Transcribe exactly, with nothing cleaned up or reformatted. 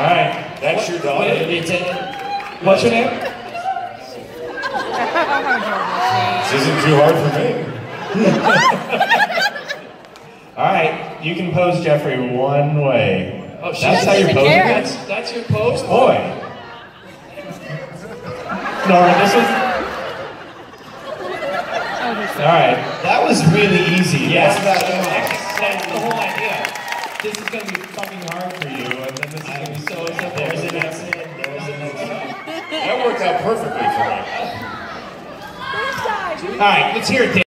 right. That's your daughter. What's your name? This isn't too hard for me. All right, you can pose Jeffrey one way. Oh, that's how you're posing. That's, that's your pose? Boy. Norman, this was... All right, that was really easy. Yes, that's, that's the whole idea. This is going to be fucking hard for you, and then this is going to be so simple. There's an accident, there's an accident. That worked out perfectly for me. All right, let's hear it, Dave.